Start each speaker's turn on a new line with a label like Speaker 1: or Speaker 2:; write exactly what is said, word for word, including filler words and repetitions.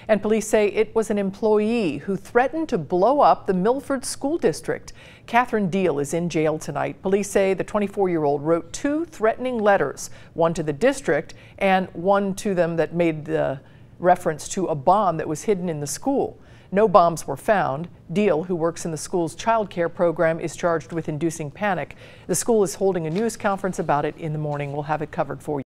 Speaker 1: And police say it was an employee who threatened to blow up the Milford School District. Katherine Deel is in jail tonight. Police say the twenty-four-year-old wrote two threatening letters, one to the district and one to them that made the reference to a bomb that was hidden in the school. No bombs were found. Deel, who works in the school's child care program, is charged with inducing panic. The school is holding a news conference about it in the morning. We'll have it covered for you.